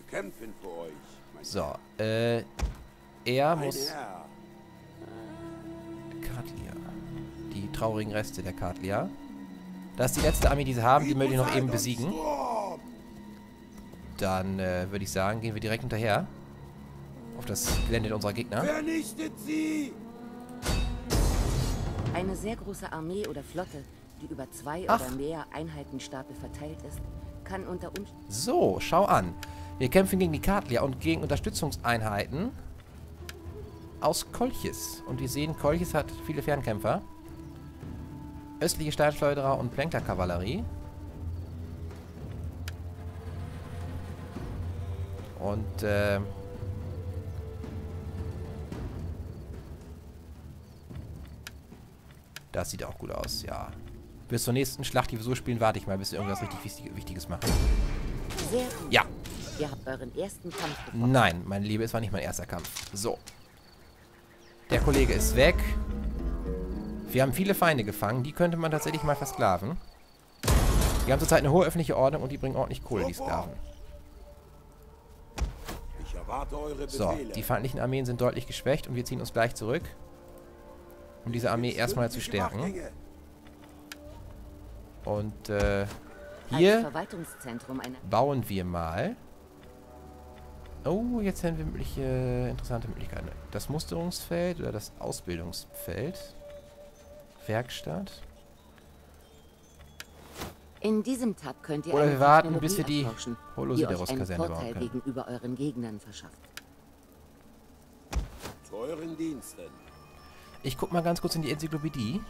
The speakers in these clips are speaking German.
kämpfen für euch, mein So, Herr. er Mein muss... Herr. Katlia. Die traurigen Reste der Katlia. Das ist die letzte Armee, die sie haben. Die möchte ich noch eben besiegen. Dann würde ich sagen, gehen wir direkt hinterher. Auf das Gelände unserer Gegner. Vernichtet sie! Eine sehr große Armee oder Flotte, die über 2 Ach. oder mehr Einheitenstapel verteilt ist, kann unter Umständen... So, schau an. Wir kämpfen gegen die Katlia und gegen Unterstützungseinheiten aus Kolchis. Und wir sehen, Kolchis hat viele Fernkämpfer. Östliche Steinschleuderer und Plänklerkavallerie. Und, das sieht auch gut aus, ja. Bis zur nächsten Schlacht, die wir so spielen, warte ich mal, bis wir irgendwas richtig Wichtiges machen. Sehr gut. Ja. Ihr habt euren ersten Kampf gewonnen. Nein, meine Liebe, es war nicht mein erster Kampf. So. Der Kollege ist weg. Wir haben viele Feinde gefangen. Die könnte man tatsächlich mal versklaven. Die haben zurzeit eine hohe öffentliche Ordnung und die bringen ordentlich Kohle, die Sklaven. Ich erwarte eure So, Befehle. die feindlichen Armeen sind deutlich geschwächt und wir ziehen uns gleich zurück, um diese Armee erstmal zu stärken. Und Als hier Verwaltungszentrum einer... bauen wir mal. Oh, jetzt haben wir mögliche interessante Möglichkeiten. Das Musterungsfeld oder das Ausbildungsfeld. Werkstatt. In diesem Tab könnt ihr Oder eine wir warten, Technologie bis wir die erforschen, die euch einen Holosideros-Kaserne bauen Vorteil können. gegenüber euren Gegnern verschafft. Zu euren Diensten. Ich guck mal ganz kurz in die Enzyklopädie.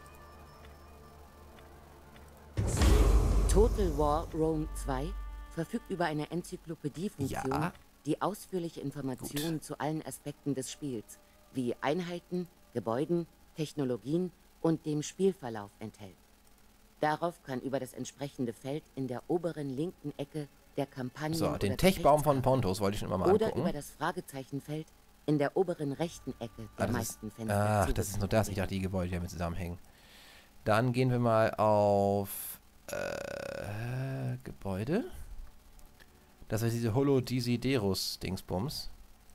Total War Rome 2 verfügt über eine Enzyklopädie-Funktion, Ja. die ausführliche Informationen zu allen Aspekten des Spiels, wie Einheiten, Gebäuden, Technologien und dem Spielverlauf enthält. Darauf kann über das entsprechende Feld in der oberen linken Ecke der Kampagne So, oder den Techbaum von Geschäftskarte Pontos wollte ich schon immer mal oder angucken. über das Fragezeichenfeld in der oberen rechten Ecke der Das ist, meisten Fenster. ach, das ist nur das. Ich dachte, die Gebäude, die damit zusammenhängen. Dann gehen wir mal auf Gebäude. Das ist diese Holodesiderus-Dingsbums.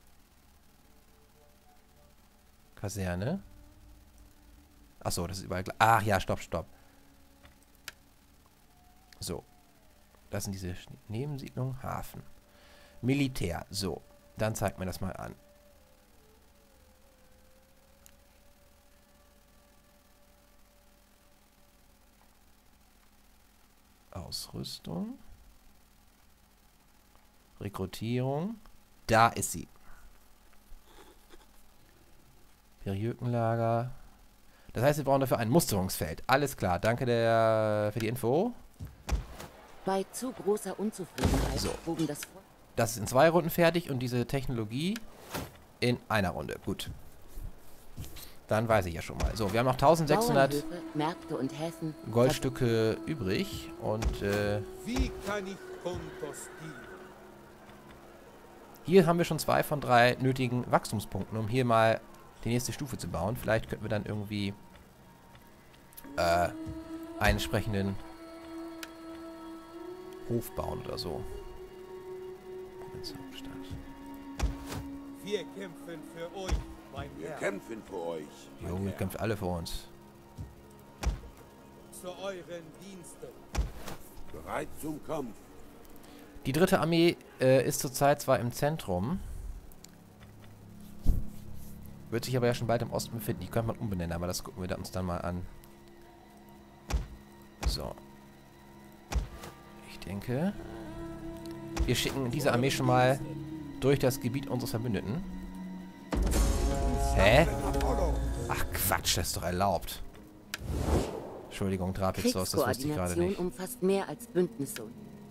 Kaserne. Achso, das ist überall gleich. Ach ja, stopp. So. Das sind diese Nebensiedlungen. Hafen. Militär. So. Dann zeigt mir das mal an. Ausrüstung. Rekrutierung. Da ist sie. Periökenlager. Das heißt, wir brauchen dafür ein Musterungsfeld. Alles klar. Danke für die Info. Bei zu großer Unzufriedenheit So. trugen das Das ist in 2 Runden fertig und diese Technologie in einer Runde. Gut. Dann weiß ich ja schon mal. So, wir haben noch 1600 Bauernhöfe, Märkte und Häfen Goldstücke übrig. Und Wie kann ich Pontos dienen? hier haben wir schon 2 von 3 nötigen Wachstumspunkten, um hier mal die nächste Stufe zu bauen. Vielleicht könnten wir dann irgendwie einen entsprechenden Hof bauen oder so. Provinzhauptstadt. Wir kämpfen für euch, mein Wir Herr. kämpfen für euch, mein Jo, ihr Herr. kämpft alle für uns. Zu euren Diensten. Bereit zum Kampf. Die 3. Armee ist zurzeit zwar im Zentrum, wird sich aber ja schon bald im Osten befinden. Die könnte man umbenennen, aber das gucken wir uns dann mal an. So. Ich denke, wir schicken diese Armee schon mal durch das Gebiet unseres Verbündeten. Hä? Ach Quatsch, das ist doch erlaubt. Entschuldigung, Drapizos, das wusste ich gerade Kriegskoordination nicht. umfasst mehr als Bündnisse.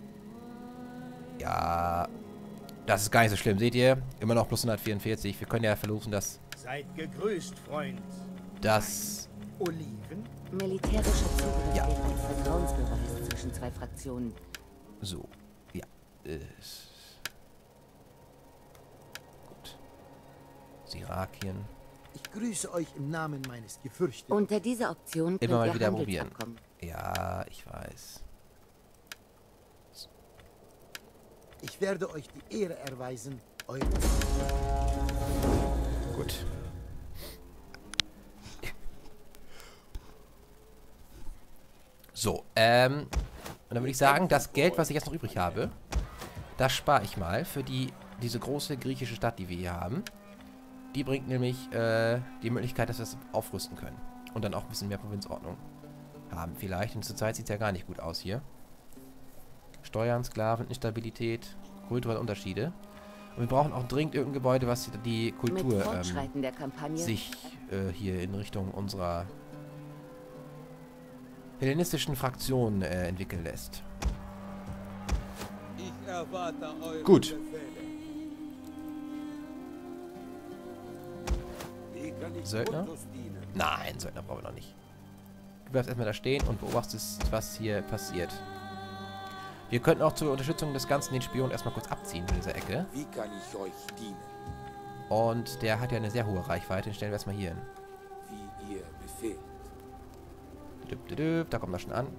Ja, das ist gar nicht so schlimm. Seht ihr? Immer noch plus 144. Wir können ja verlosen, dass Seid gegrüßt, Freund. das... Oliven? Militärischer Zugriff Ja. wäre ein Vertrauensbeweis zwischen 2 Fraktionen. So. Ja. Gut. Sirakien. Ich grüße euch im Namen meines Gefürchteten. Unter dieser Option könnt Immer mal ihr wieder probieren. Handelsabkommen. Ja, ich weiß. Ich werde euch die Ehre erweisen, eure... Gut. So, und dann würde ich sagen, das Geld, was ich jetzt noch übrig habe, das spare ich mal für diese große griechische Stadt, die wir hier haben. Die bringt nämlich die Möglichkeit, dass wir es aufrüsten können. Und dann auch ein bisschen mehr Provinzordnung haben vielleicht. Und zurzeit sieht es ja gar nicht gut aus hier. Steuern, Sklaven, Instabilität, kulturelle Unterschiede. Und wir brauchen auch dringend irgendein Gebäude, was die Kultur Mit Fortschreiten der Kampagne sich hier in Richtung unserer hellenistischen Fraktion entwickeln lässt. Ich erwarte eure Gut. Befehle. Wie kann ich Söldner? Pontos dienen? Nein, Söldner brauchen wir noch nicht. Du bleibst erstmal da stehen und beobachtest, was hier passiert. Wir könnten auch zur Unterstützung des Ganzen den Spion erstmal kurz abziehen von dieser Ecke. Wie kann ich euch dienen? Und der hat ja eine sehr hohe Reichweite. Den stellen wir erstmal hier hin. Wie ihr befehlt. Da kommt er schon an.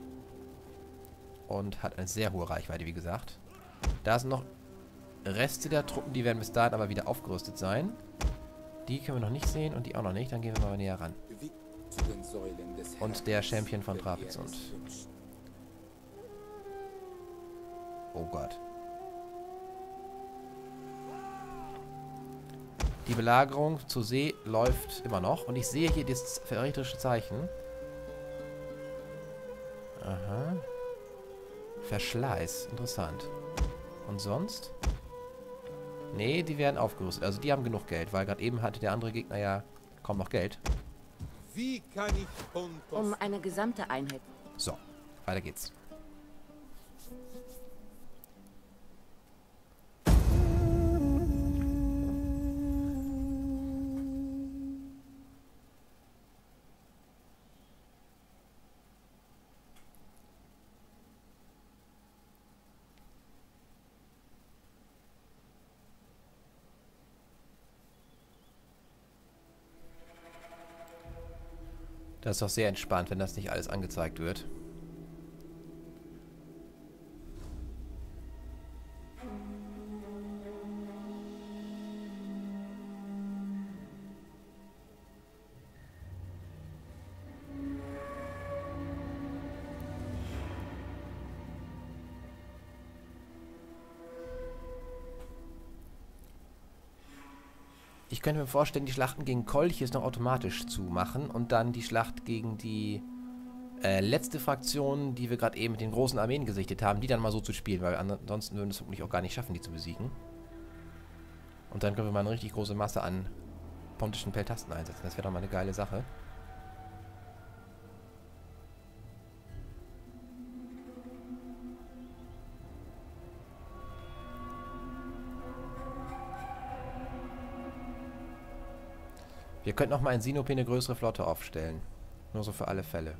Und hat eine sehr hohe Reichweite, wie gesagt. Da sind noch Reste der Truppen, die werden bis dahin aber wieder aufgerüstet sein. Die können wir noch nicht sehen und die auch noch nicht. Dann gehen wir mal näher ran. Bewegt zu den Säulen des Und der Herrn, Champion von wenn ihr Trapezund. es wünscht. Oh Gott. Die Belagerung zur See läuft immer noch. Und ich sehe hier das verräterische Zeichen. Aha. Verschleiß. Interessant. Und sonst? Nee, die werden aufgerüstet. Also die haben genug Geld, weil gerade eben hatte der andere Gegner ja kaum noch Geld. Wie kann ich Pontos um eine gesamte Einheit. So, weiter geht's. Das ist doch sehr entspannt, wenn das nicht alles angezeigt wird. Ich könnte mir vorstellen, die Schlachten gegen Kolchis noch automatisch zu machen und dann die Schlacht gegen die letzte Fraktion, die wir gerade eben mit den großen Armeen gesichtet haben, die dann mal so zu spielen, weil ansonsten würden wir es vermutlich auch gar nicht schaffen, die zu besiegen. Und dann können wir mal eine richtig große Masse an pontischen Peltasten einsetzen. Das wäre doch mal eine geile Sache. Wir könnten auch mal in Sinope eine größere Flotte aufstellen. Nur so für alle Fälle.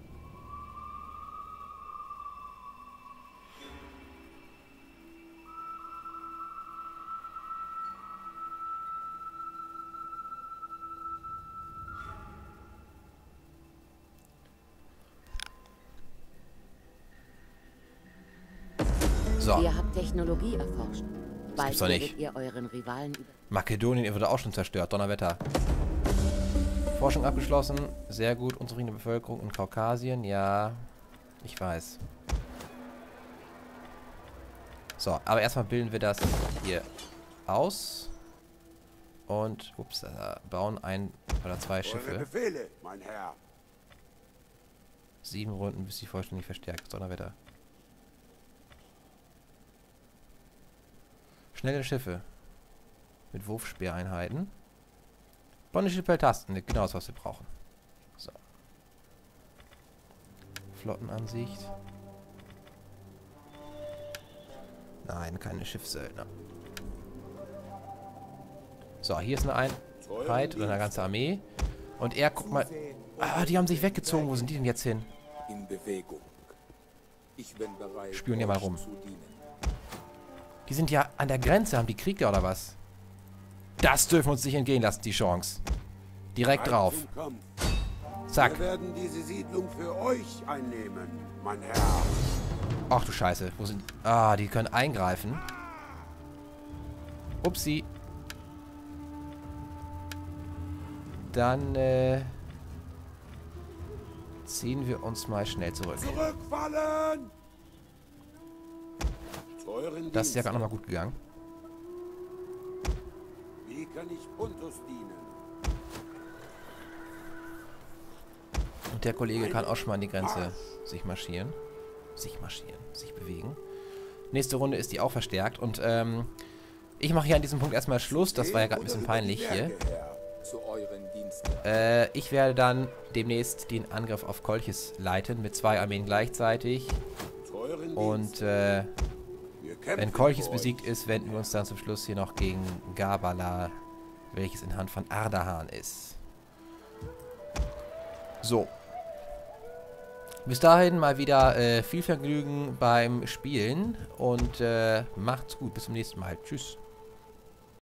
So. Ihr habt Technologie erforscht. Bald gibt's doch nicht. werdet ihr euren Rivalen über... Makedonien wurde auch schon zerstört. Donnerwetter. Forschung abgeschlossen. Sehr gut. Unzufriedene Bevölkerung in Kaukasien. Ja, ich weiß. So, aber erstmal bilden wir das hier aus. Und, ups, bauen ein oder zwei Eure Schiffe. Befehle, mein Herr. 7 Runden, bis sie vollständig verstärkt ist. Donnerwetter. Schnelle Schiffe. Mit Wurfspeereinheiten. Bonische Peltasten, genau das, was wir brauchen. So. Flottenansicht. Nein, keine Schiffssöldner. So, hier ist eine Einheit oder eine ganze Armee. Und er, guck mal. Ah, die haben sich weggezogen. Wo sind die denn jetzt hin? In Bewegung. Ich bin bereit, Spionier mal euch rum. zu dienen. Die sind ja an der Grenze. Haben die Krieg da oder was? Das dürfen wir uns nicht entgehen lassen, die Chance. Direkt Bereit drauf. zum Kampf. Zack. Wir werden diese Siedlung für euch einnehmen, mein Herr. Ach du Scheiße. Wo sind... Ah, die können eingreifen. Upsi. Dann, ziehen wir uns mal schnell zurück. Zurückfallen! Zu euren Das ist ja Diensten. gerade nochmal gut gegangen. Wie kann ich Pontus dienen? Und der Kollege kann auch schon mal an die Grenze sich bewegen. Nächste Runde ist die auch verstärkt. Und ich mache hier an diesem Punkt erstmal Schluss. Das war ja gerade ein bisschen peinlich hier. Zu euren Diensten. Ich werde dann demnächst den Angriff auf Kolchis leiten mit 2 Armeen gleichzeitig. Zu euren Und Wir kämpfen wenn Kolchis für besiegt euch. ist, wenden wir uns dann zum Schluss hier noch gegen Gabala, welches in Hand von Ardahan ist. So. Bis dahin mal wieder viel Vergnügen beim Spielen und macht's gut. Bis zum nächsten Mal. Tschüss.